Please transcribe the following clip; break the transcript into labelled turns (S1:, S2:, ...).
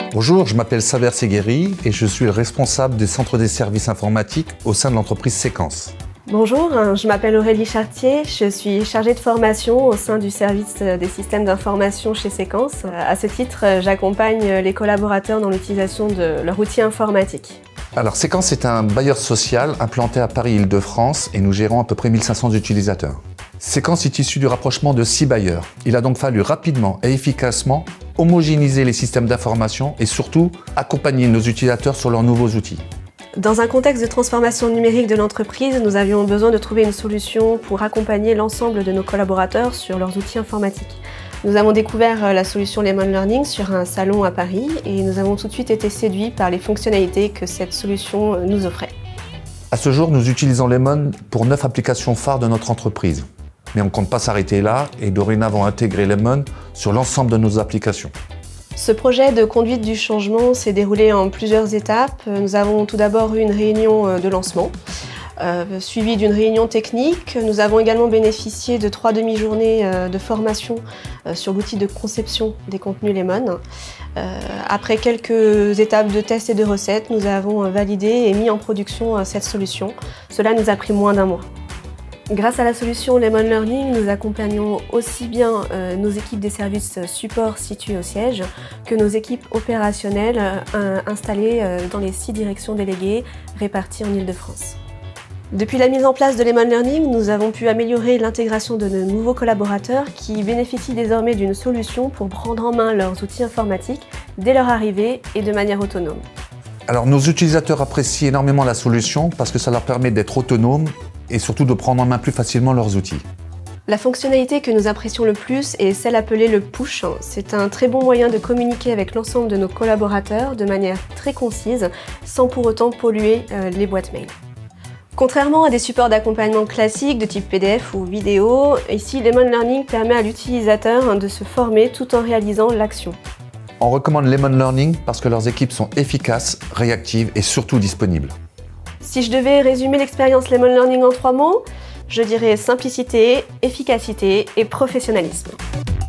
S1: Bonjour, je m'appelle Saber Segueri et je suis le responsable des centres des services informatiques au sein de l'entreprise Séquence.
S2: Bonjour, je m'appelle Aurélie Chartier, je suis chargée de formation au sein du service des systèmes d'information chez Séquence. À ce titre, j'accompagne les collaborateurs dans l'utilisation de leur outil informatique.
S1: Alors Séquence est un bailleur social implanté à Paris-Île-de-France et nous gérons à peu près 1500 utilisateurs. Séquence est issu du rapprochement de 6 bailleurs. Il a donc fallu rapidement et efficacement homogénéiser les systèmes d'information et surtout accompagner nos utilisateurs sur leurs nouveaux outils.
S2: Dans un contexte de transformation numérique de l'entreprise, nous avions besoin de trouver une solution pour accompagner l'ensemble de nos collaborateurs sur leurs outils informatiques. Nous avons découvert la solution Lemon Learning sur un salon à Paris et nous avons tout de suite été séduits par les fonctionnalités que cette solution nous offrait.
S1: À ce jour, nous utilisons Lemon pour 9 applications phares de notre entreprise. Mais on ne compte pas s'arrêter là et dorénavant intégrer Lemon sur l'ensemble de nos applications.
S2: Ce projet de conduite du changement s'est déroulé en plusieurs étapes. Nous avons tout d'abord eu une réunion de lancement, suivie d'une réunion technique. Nous avons également bénéficié de 3 demi-journées de formation sur l'outil de conception des contenus Lemon. Après quelques étapes de tests et de recettes, nous avons validé et mis en production cette solution. Cela nous a pris moins d'1 mois. Grâce à la solution Lemon Learning, nous accompagnons aussi bien nos équipes des services support situées au siège que nos équipes opérationnelles installées dans les 6 directions déléguées réparties en Île-de-France. Depuis la mise en place de Lemon Learning, nous avons pu améliorer l'intégration de nos nouveaux collaborateurs qui bénéficient désormais d'une solution pour prendre en main leurs outils informatiques dès leur arrivée et de manière autonome.
S1: Alors nos utilisateurs apprécient énormément la solution parce que ça leur permet d'être autonomes et surtout de prendre en main plus facilement leurs outils.
S2: La fonctionnalité que nous apprécions le plus est celle appelée le push. C'est un très bon moyen de communiquer avec l'ensemble de nos collaborateurs de manière très concise, sans pour autant polluer les boîtes mail. Contrairement à des supports d'accompagnement classiques de type PDF ou vidéo, ici Lemon Learning permet à l'utilisateur de se former tout en réalisant l'action.
S1: On recommande Lemon Learning parce que leurs équipes sont efficaces, réactives et surtout disponibles.
S2: Si je devais résumer l'expérience Lemon Learning en 3 mots, je dirais simplicité, efficacité et professionnalisme.